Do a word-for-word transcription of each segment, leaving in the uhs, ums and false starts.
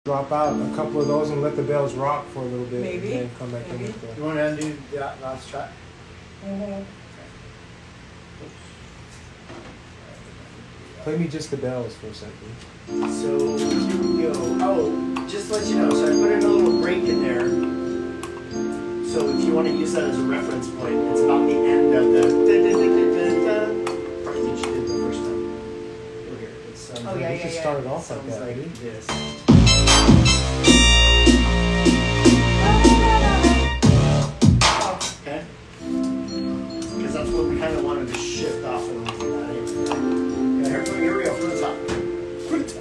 Drop out a couple of those and let the bells rock for a little bit. Maybe. And then come back Maybe. in with the... You want to undo that last track? Mm-hmm. Play me just the bells for a second. So here we go. Oh, just to let you know, so I put in a little break in there. So if you want to use that as a reference point, it's about the end of the part that you did the first time. Over here. It sounds Oh, like, yeah, we yeah, just yeah. started off sounds like that. like Like this. Okay? Because that's what we kind of wanted to shift off and do that. Okay, here, here we go, from the top. From the top.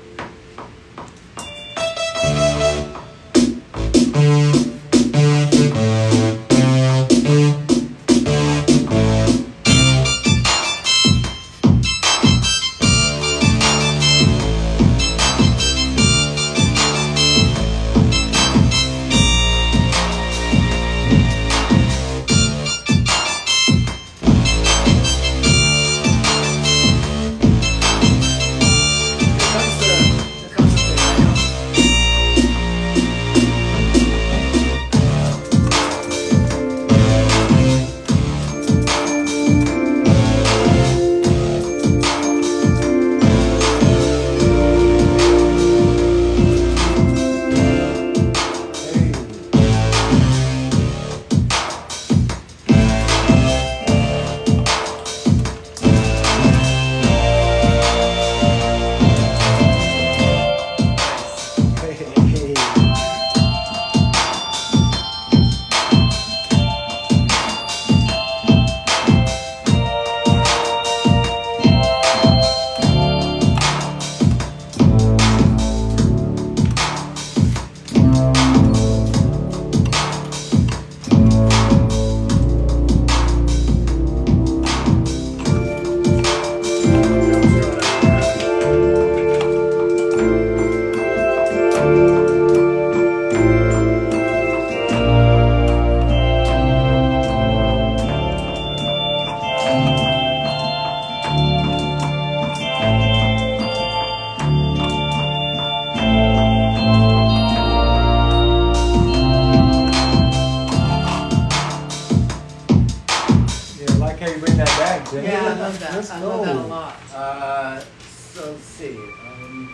Yeah, I love that. Let's I go. love that a lot. Uh, so let's see. Um,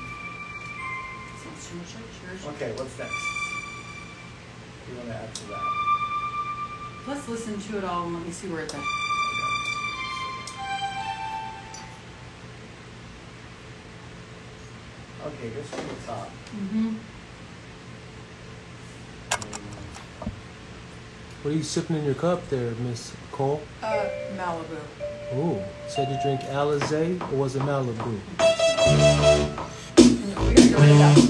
Sounds too much like church. okay, what's next? What do you want to add to that? Let's listen to it all and let me see where it's at. Okay, just from the top. Mm-hmm. What are you sipping in your cup there, Miss Cole? Uh, Malibu. Ooh, said you drink Alizé or was it Malibu? We gotta go with that.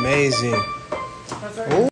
amazing. That's all right. Ooh.